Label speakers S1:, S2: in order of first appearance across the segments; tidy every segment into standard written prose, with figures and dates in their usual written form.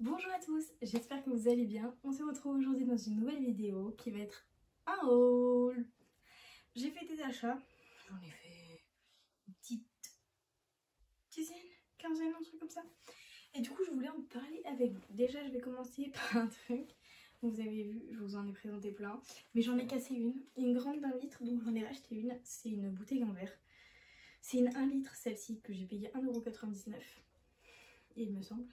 S1: Bonjour à tous, j'espère que vous allez bien. On se retrouve aujourd'hui dans une nouvelle vidéo qui va être un haul. J'ai fait des achats, j'en ai fait une petite dizaine, quinzaine, un truc comme ça. Et du coup je voulais en parler avec vous. Déjà je vais commencer par un truc. Vous avez vu, je vous en ai présenté plein. Mais j'en ai cassé une grande d'1 litre, donc j'en ai racheté une. C'est une bouteille en verre. C'est une 1 litre celle-ci que j'ai payé 1,99 €. Il me semble.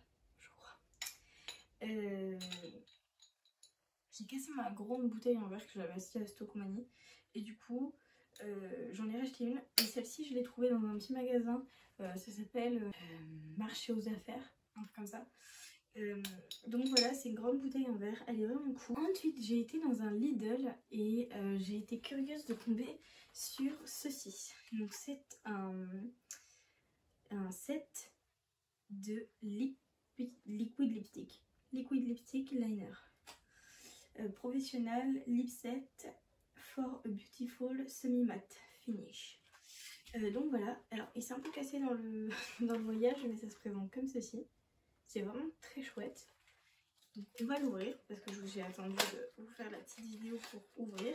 S1: J'ai cassé ma grande bouteille en verre que j'avais achetée à Stockmanie et du coup j'en ai racheté une et celle-ci je l'ai trouvée dans un petit magasin, ça s'appelle Marché aux affaires, un truc comme ça. Donc voilà, c'est une grande bouteille en verre, elle est vraiment cool. Ensuite j'ai été dans un Lidl et j'ai été curieuse de tomber sur ceci. Donc c'est un set de liquid lipstick liner. Professionnel Lip Set for a Beautiful Semi-Matte Finish. Donc voilà, alors il s'est un peu cassé dans le voyage, mais ça se présente comme ceci. C'est vraiment très chouette. Donc on va l'ouvrir parce que j'ai attendu de vous faire la petite vidéo pour ouvrir.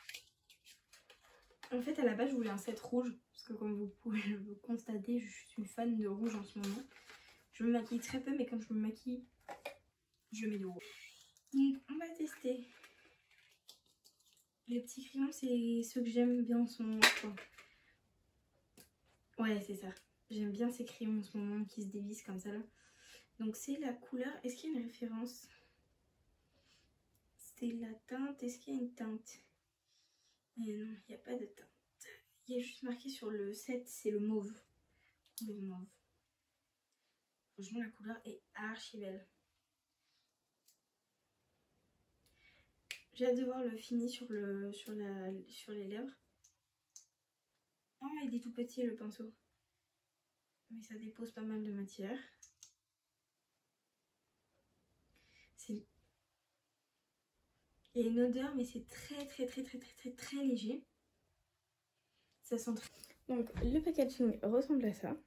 S1: En fait à la base je voulais un set rouge parce que comme vous pouvez le constater, je suis fan de rouge en ce moment. Je me maquille très peu, mais quand je me maquille, je mets du rouge. Donc on va tester. Les petits crayons, c'est ceux que j'aime bien en ce moment, je crois. Ouais, c'est ça. J'aime bien ces crayons en ce moment qui se dévissent comme ça là. Donc c'est la couleur. Est-ce qu'il y a une référence? C'est la teinte. Est-ce qu'il y a une teinte? Non, il n'y a pas de teinte. Il y a juste marqué sur le set, c'est le mauve. Le mauve. Franchement, la couleur est archi belle. J'ai hâte de voir le fini sur les lèvres. Oh, il est tout petit le pinceau. Mais ça dépose pas mal de matière. Il y a une odeur, mais c'est très léger. Ça sent très... Donc le packaging ressemble à ça.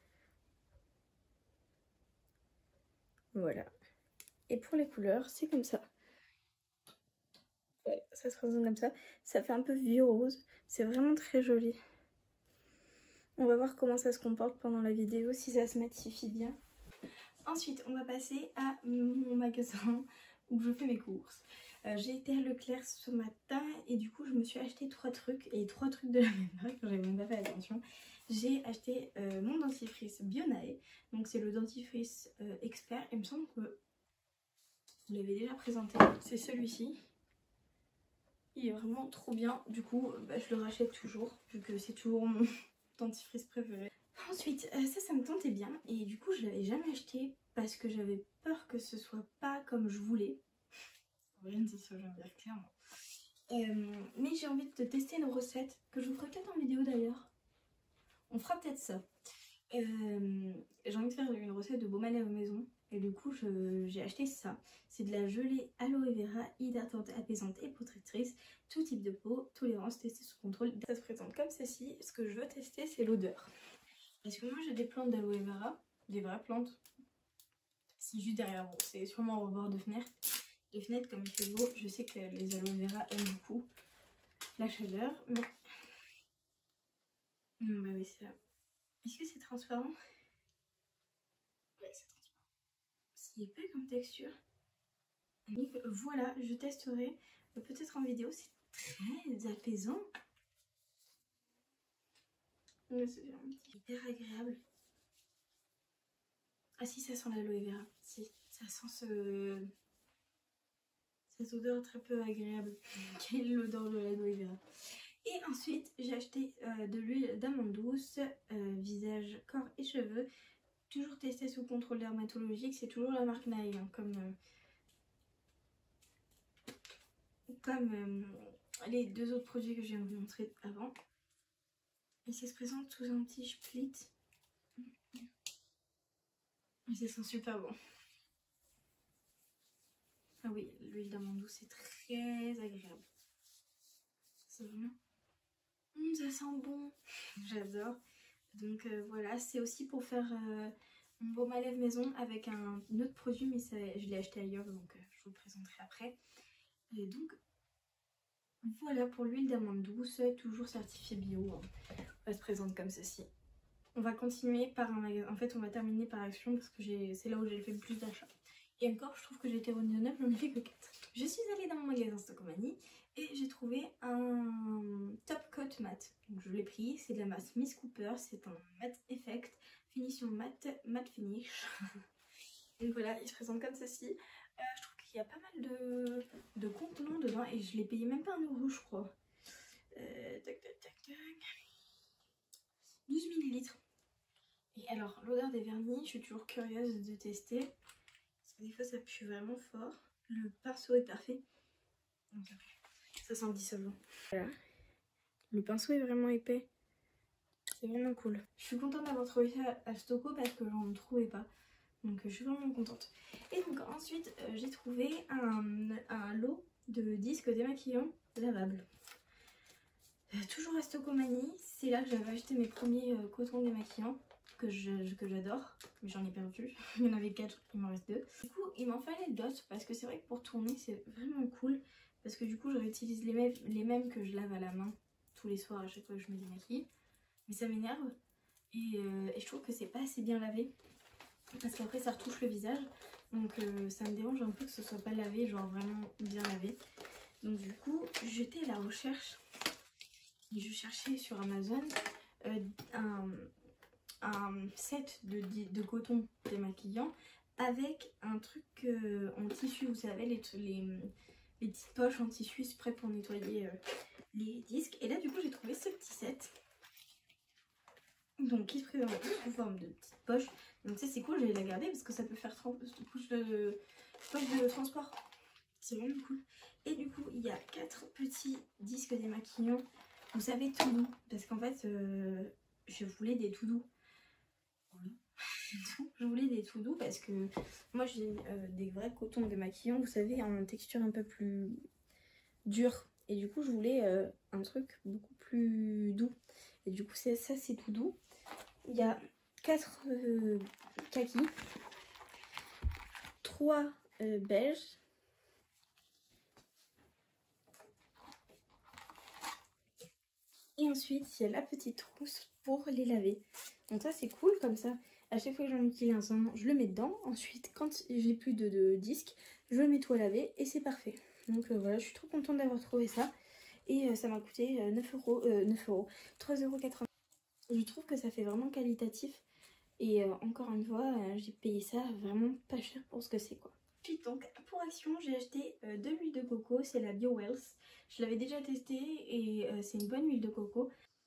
S1: Voilà. Et pour les couleurs, c'est comme ça. Ouais, ça se présente comme ça. Ça fait un peu vieux rose. C'est vraiment très joli. On va voir comment ça se comporte pendant la vidéo, si ça se matifie bien. Ensuite, on va passer à mon magasin où je fais mes courses. J'ai été à Leclerc ce matin et du coup je me suis acheté 3 trucs, et 3 trucs de la même marque, j'avais même pas fait attention. J'ai acheté mon dentifrice Bionae, donc c'est le dentifrice expert, il me semble que vous l'avez déjà présenté, c'est celui-ci. Il est vraiment trop bien, du coup je le rachète toujours, vu que c'est toujours mon dentifrice préféré. Ensuite, ça me tentait bien et du coup je l'avais jamais acheté parce que j'avais peur que ce soit pas comme je voulais. Rien de ça, je viens de dire clairement. Mais j'ai envie de tester une recette que je vous ferai peut-être en vidéo d'ailleurs. On fera peut-être ça. J'ai envie de faire une recette de baume à lèvres maison et du coup j'ai acheté ça. C'est de la gelée aloe vera hydratante, apaisante et protectrice, tout type de peau, tolérance, testée sous contrôle. Ça se présente comme ceci. Ce que je veux tester, c'est l'odeur. Parce que moi j'ai des plantes d'aloe vera, des vraies plantes. C'est juste derrière vous, c'est sûrement au bord de fenêtre. Comme il fait beau, je sais que les aloe vera aiment beaucoup la chaleur, mais... bah oui, c'est là. Est-ce que c'est transparent? Ouais, c'est transparent. C'est épais comme texture. Donc voilà, je testerai peut-être en vidéo, c'est très apaisant. Ouais, c'est hyper agréable. Ah si, ça sent l'aloe vera. Si, ça sent cette odeur très peu agréable. Quelle est l'odeur de l'aloe vera. Et ensuite, j'ai acheté de l'huile d'amande douce, visage, corps et cheveux. Toujours testé sous contrôle dermatologique. C'est toujours la marque Nae, hein, comme les 2 autres produits que je viens de vous montrer avant. Et ça se présente sous un petit split. Et ça sent super bon. Ah oui, l'huile d'amande douce, c'est très agréable. C'est vraiment... ça sent bon. J'adore. Donc voilà, c'est aussi pour faire mon baume à lèvres maison avec un autre produit, mais ça, je l'ai acheté ailleurs, donc je vous le présenterai après. Et donc voilà pour l'huile d'amande douce, toujours certifiée bio. Elle se présente comme ceci. On va continuer par un magasin. En fait, on va terminer par Action parce que c'est là où j'ai fait le plus d'achats. Et encore, je trouve que j'ai été raisonnable, j'en ai fait que 4. Je suis allée dans mon magasin Stockomanie et j'ai trouvé un Top Coat Matte. Donc je l'ai pris, c'est de la masse Miss Cooper, c'est un matte effect, finition matte finish. Donc voilà, il se présente comme ceci. Je trouve qu'il y a pas mal de contenants dedans et je l'ai payé même pas 1 euro, je crois. Tac tac tac tac. 12 millilitres. Et alors, l'odeur des vernis, je suis toujours curieuse de tester. Parce que des fois, ça pue vraiment fort. Le pinceau est parfait. Donc, ça sent le dissolvant. Voilà. Le pinceau est vraiment épais. C'est vraiment cool. Je suis contente d'avoir trouvé ça à Stocko parce que j'en trouvais pas. Donc, je suis vraiment contente. Et donc, ensuite, j'ai trouvé un lot de disques démaquillants lavables. Toujours à Stockomanie. C'est là que j'avais acheté mes premiers cotons démaquillants. Que j'adore, mais j'en ai perdu. Il y en avait 4, il m'en reste 2. Du coup, il m'en fallait d'autres parce que c'est vrai que pour tourner, c'est vraiment cool. Parce que du coup, je réutilise les mêmes que je lave à la main tous les soirs à chaque fois que je me démaquille. Mais ça m'énerve et je trouve que c'est pas assez bien lavé. Parce qu'après, ça retouche le visage. Donc ça me dérange un peu que ce soit pas lavé, genre vraiment bien lavé. Donc du coup, j'étais à la recherche et je cherchais sur Amazon un set de coton démaquillant avec un truc en tissu, vous savez, les petites poches en tissu prêtes pour nettoyer les disques. Et là du coup j'ai trouvé ce petit set, donc qui se présente sous forme de petites poches. Donc ça c'est cool, je vais la garder parce que ça peut faire poche de transport, c'est vraiment cool. Et du coup il y a 4 petits disques démaquillants, vous savez, tout doux, parce qu'en fait je voulais des tout doux. Je voulais des tout doux parce que moi j'ai des vrais cotons démaquillants, vous savez, en texture un peu plus dure. Et du coup je voulais un truc beaucoup plus doux. Et du coup ça c'est tout doux. Il y a 4 kakis, 3 beiges, et ensuite il y a la petite trousse pour les laver. Donc ça c'est cool, comme ça à chaque fois que j'en utilise un, je le mets dedans. Ensuite quand j'ai plus de disques, je mets tout à laver et c'est parfait. Donc voilà, je suis trop contente d'avoir trouvé ça. Et ça m'a coûté 9 euros, 3,80 €. Je trouve que ça fait vraiment qualitatif. Et encore une fois, j'ai payé ça vraiment pas cher pour ce que c'est, quoi. Ensuite, donc pour Action, j'ai acheté de l'huile de coco, c'est la BioWells. Je l'avais déjà testée et c'est une bonne huile de coco.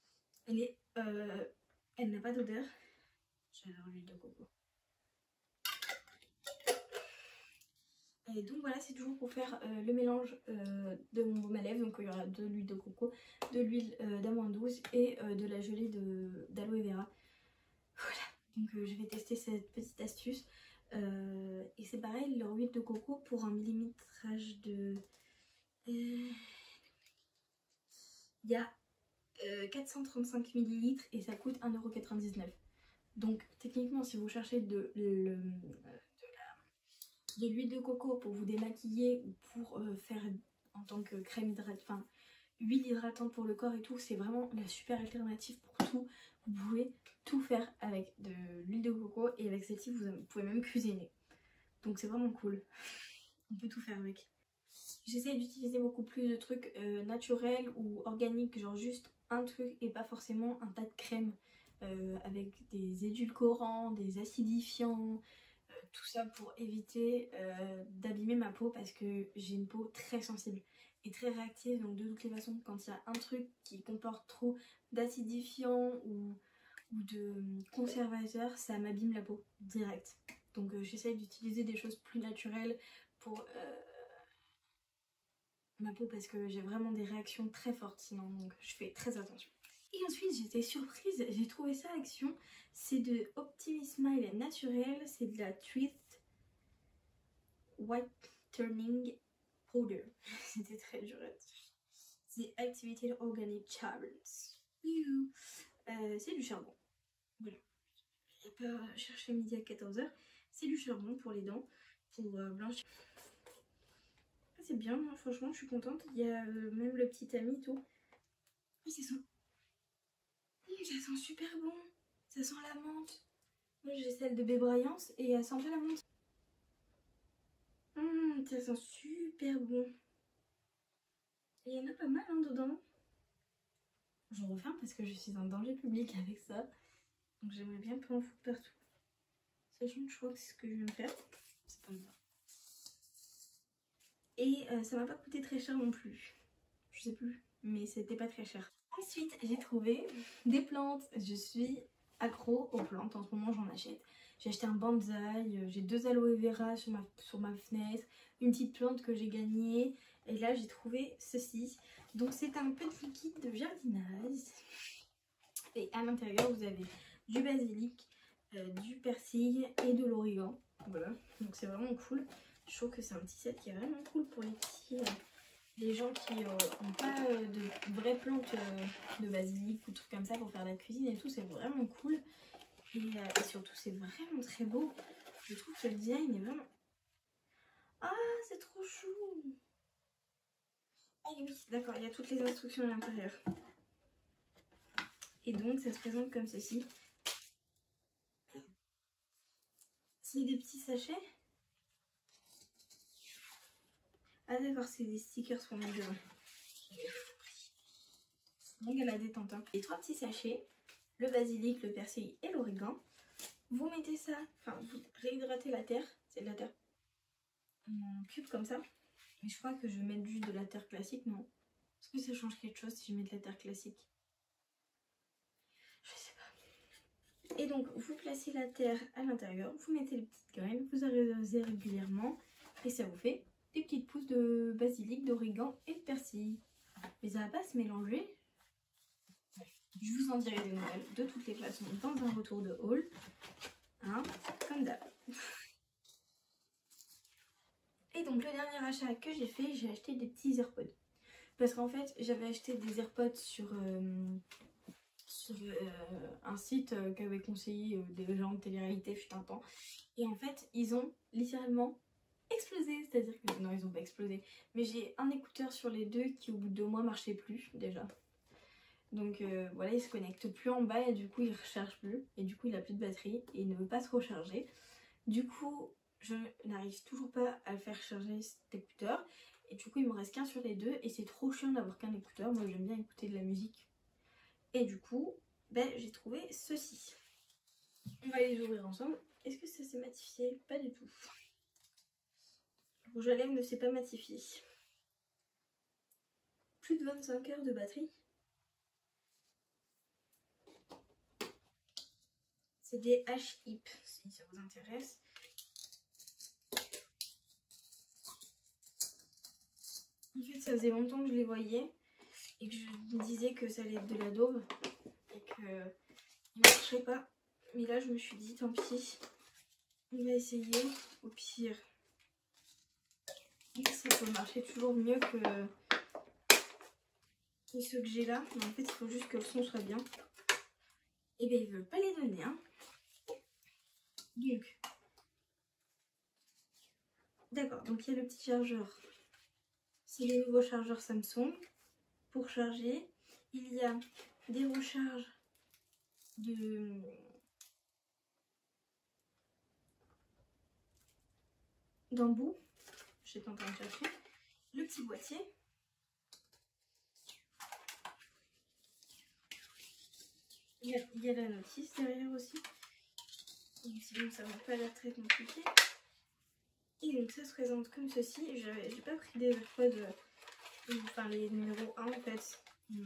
S1: Elle n'a pas d'odeur. J'adore l'huile de coco. Et donc voilà, c'est toujours pour faire le mélange de mon baume à lèvres. Donc il y aura de l'huile de coco, de l'huile d'amande douce et de la gelée d'aloe vera. Voilà, donc je vais tester cette petite astuce. Et c'est pareil, leur huile de coco pour un millimétrage de... il y a 435 ml et ça coûte 1,99 €. Donc techniquement, si vous cherchez de l'huile de coco pour vous démaquiller ou pour faire en tant que crème hydratante, enfin huile hydratante pour le corps et tout, c'est vraiment la super alternative pour tout. Vous pouvez tout faire avec de l'huile de coco et avec celle-ci vous pouvez même cuisiner. Donc c'est vraiment cool. On peut tout faire avec. J'essaie d'utiliser beaucoup plus de trucs naturels ou organiques, genre juste un truc et pas forcément un tas de crèmes avec des édulcorants, des acidifiants, tout ça pour éviter d'abîmer ma peau parce que j'ai une peau très sensible et très réactive. Donc de toutes les façons, quand il y a un truc qui comporte trop d'acidifiants ou de conservateurs, ça m'abîme la peau direct. Donc j'essaie d'utiliser des choses plus naturelles pour ma peau parce que j'ai vraiment des réactions très fortes sinon, donc je fais très attention. Et ensuite j'étais surprise, j'ai trouvé ça à Action, c'est de Optimismile naturel, c'est de la Twist Whitening Powder. C'était très dur à dire. C'est Activated Organic Charms. C'est du charbon. Voilà. et pas chercher midi à 14 h. C'est du charbon pour les dents, pour blanchir. C'est bien, hein, franchement je suis contente. Il y a même le petit ami tout. Oh, ça sent super bon. Ça sent la menthe. Moi j'ai celle de Bébraillance et elle sent pas la menthe. Ça sent super bon. Et il y en a pas mal hein, dedans. J'en referme parce que je suis en danger public avec ça. Donc j'aimerais bien pas en foutre partout. Sachant que je crois que c'est ce que je viens de faire. C'est pas grave. Et ça m'a pas coûté très cher non plus. Je sais plus, mais c'était pas très cher. Ensuite, j'ai trouvé des plantes. Je suis accro aux plantes. En ce moment, j'en achète. J'ai acheté un bonsaï. J'ai 2 aloe vera sur ma fenêtre. Une petite plante que j'ai gagnée. Et là, j'ai trouvé ceci. Donc, c'est un petit kit de jardinage. Et à l'intérieur, vous avez du basilic, du persil et de l'origan. Voilà. Donc, c'est vraiment cool. Je trouve que c'est un petit set qui est vraiment cool pour les petits... les gens qui n'ont pas de vraies plantes de basilic ou trucs comme ça pour faire la cuisine et tout, c'est vraiment cool. Et surtout, c'est vraiment très beau. Je trouve que le design est vraiment... Ah, c'est trop chou! Ah oui, d'accord, il y a toutes les instructions à l'intérieur. Et donc, ça se présente comme ceci. C'est des petits sachets. Ah d'accord, c'est des stickers pour mettre dedans. Donc à la détente. Hein. Les 3 petits sachets, le basilic, le persil et l'origan. Vous mettez ça, enfin vous réhydratez la terre, c'est de la terre en cube comme ça. Mais je crois que je vais mettre juste de la terre classique, non? Est-ce que ça change quelque chose si je mets de la terre classique? Je sais pas. Et donc vous placez la terre à l'intérieur, vous mettez les petites graines, vous arrosez régulièrement et ça vous fait des petites pousses de basilic, d'origan et de persil. Mais ça va pas se mélanger. Je vous en dirai des nouvelles de toutes les façons dans un retour de haul. Hein, comme d'hab. Et donc le dernier achat que j'ai fait, j'ai acheté des petits AirPods. Parce qu'en fait, j'avais acheté des AirPods sur un site qu'avaient conseillé des gens de télé-réalité fut un temps. Et en fait, ils ont littéralement explosé. C'est-à-dire que, non, ils n'ont pas explosé. Mais j'ai un écouteur sur les deux qui au bout de 2 mois marchait plus déjà. Donc voilà, il se connecte plus en bas et du coup il ne recharge plus. Et du coup il a plus de batterie et il ne veut pas se recharger. Du coup je n'arrive toujours pas à le faire charger cet écouteur. Et du coup il me reste qu'un sur les deux et c'est trop chiant d'avoir qu'un écouteur. Moi j'aime bien écouter de la musique. Et du coup ben, j'ai trouvé ceci. On va les ouvrir ensemble. Est-ce que ça s'est matifié? Pas du tout. Le rouge à lèvres ne s'est pas matifié. Plus de 25 heures de batterie. C'est des H-Hip, si ça vous intéresse. En fait, ça faisait longtemps que je les voyais et que je me disais que ça allait être de la daube et que ne marcherait pas. Mais là, je me suis dit, tant pis, on va essayer. Au pire, ça peut marcher toujours mieux que ceux que j'ai là. Mais en fait, il faut juste que le son soit bien. Et bien, ils veulent pas les donner, hein. Donc, d'accord, donc il y a le petit chargeur. C'est les nouveaux chargeurs Samsung. Pour charger, il y a des recharges d'embout. J'étais en train de chercher. Le petit boîtier. Il y a la notice derrière aussi. Donc, sinon, ça va pas l'air très compliqué. Et donc ça se présente comme ceci. J'ai pas pris des AirPods, enfin les numéros 1 en fait.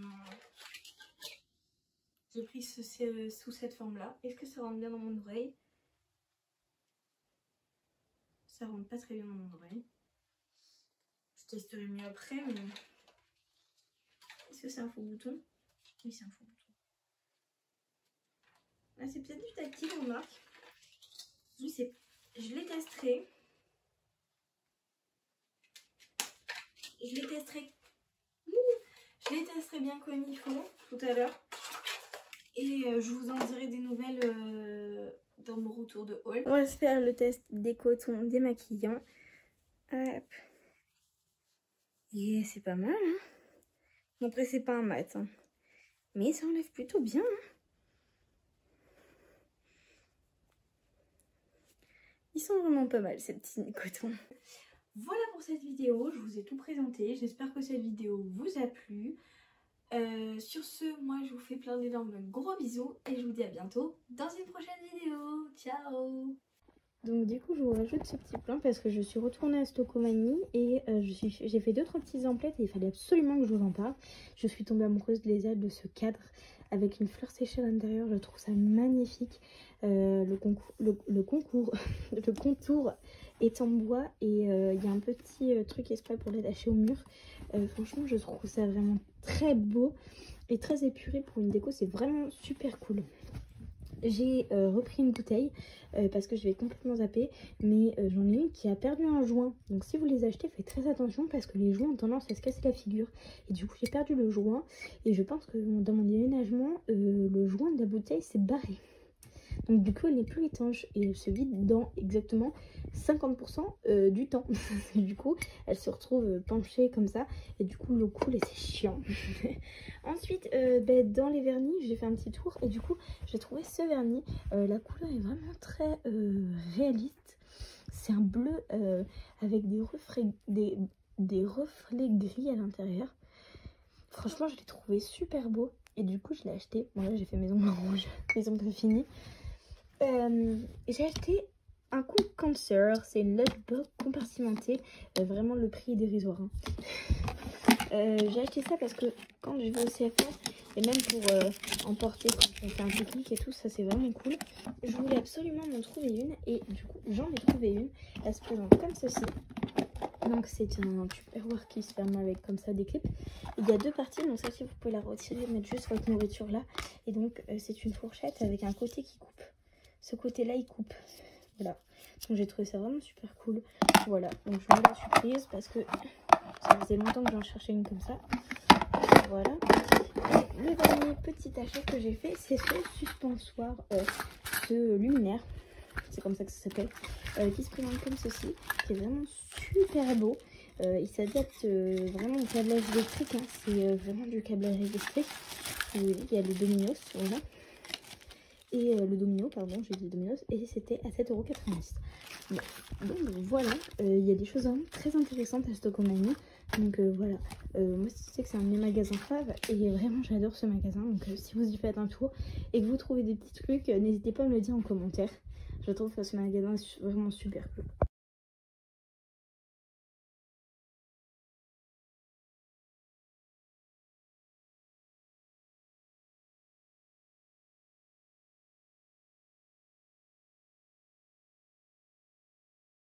S1: J'ai pris sous cette forme là. Est-ce que ça rentre bien dans mon oreille? Ça rentre pas très bien dans mon oreille. Je testerai mieux après, mais... Est-ce que c'est un faux bouton? Oui, c'est un faux bouton. Ah, c'est peut-être du tactile, remarque. Je sais pas. Je les testerai. Je les testerai bien comme il faut tout à l'heure. Et je vous en dirai des nouvelles dans mon retour de haul. On va se faire le test des cotons démaquillants. Hop. Et c'est pas mal, hein. Bon, après, c'est pas un mat, hein. Mais ça enlève plutôt bien, hein. Ils sont vraiment pas mal, ces petits cotons. Voilà pour cette vidéo, je vous ai tout présenté. J'espère que cette vidéo vous a plu. Sur ce, moi je vous fais plein d'énormes gros bisous et je vous dis à bientôt dans une prochaine vidéo. Ciao! Donc du coup je vous rajoute ce petit plan parce que je suis retournée à Stocomanie et j'ai fait 2-3 petites emplettes et il fallait absolument que je vous en parle. Je suis tombée amoureuse de ce cadre avec une fleur séchée à l'intérieur, je trouve ça magnifique. Le contour est en bois et il y a un petit truc exprès pour l'attacher au mur. Franchement je trouve ça vraiment très beau et très épuré pour une déco, c'est vraiment super cool. J'ai repris une bouteille parce que je vais complètement zapper, mais j'en ai une qui a perdu un joint. Donc si vous les achetez, faites très attention parce que les joints ont tendance à se casser la figure. Et du coup j'ai perdu le joint et je pense que dans mon déménagement, le joint de la bouteille s'est barré. Donc du coup elle n'est plus étanche et elle se vide dans exactement 50% du temps. Du coup elle se retrouve penchée comme ça et du coup l'eau coule et c'est chiant. Ensuite dans les vernis j'ai fait un petit tour et du coup j'ai trouvé ce vernis. La couleur est vraiment très réaliste. C'est un bleu avec des reflets gris à l'intérieur. Franchement je l'ai trouvé super beau et du coup je l'ai acheté. Bon là j'ai fait mes ongles rouges, mes ongles finis. J'ai acheté un coup Cancer, c'est une Lovebug compartimentée, vraiment le prix est dérisoire, hein. J'ai acheté ça parce que quand je vais au CFA et même pour emporter quand on fait un pique-nique et tout, ça c'est vraiment cool. Je voulais absolument m'en trouver une et du coup j'en ai trouvé une. Elle se présente comme ceci. Donc c'est un tupperware qui se ferme avec comme ça des clips. Il y a deux parties, donc celle-ci vous pouvez la retirer, mettre juste votre nourriture là. Et donc c'est une fourchette avec un côté qui coupe. Ce côté là il coupe, voilà, donc j'ai trouvé ça vraiment super cool. Voilà, donc je me la suis prise parce que ça faisait longtemps que j'en cherchais une comme ça. Voilà, et le dernier petit achat que j'ai fait, c'est ce suspensoire, ce luminaire, c'est comme ça que ça s'appelle, qui se présente comme ceci, qui est vraiment super beau. Il s'adapte vraiment au câblage électrique, hein. C'est vraiment du câblage électrique. Il y a le Dominos, voilà. Et le domino, pardon, j'ai dit Dominos, et c'était à 7,90 €. Bon, donc voilà, il y a des choses vraiment très intéressantes à Stocomanie. Donc voilà, moi je sais que c'est un de mes magasins faves et vraiment j'adore ce magasin. Donc si vous y faites un tour et que vous trouvez des petits trucs, n'hésitez pas à me le dire en commentaire. Je trouve que ce magasin est vraiment super cool.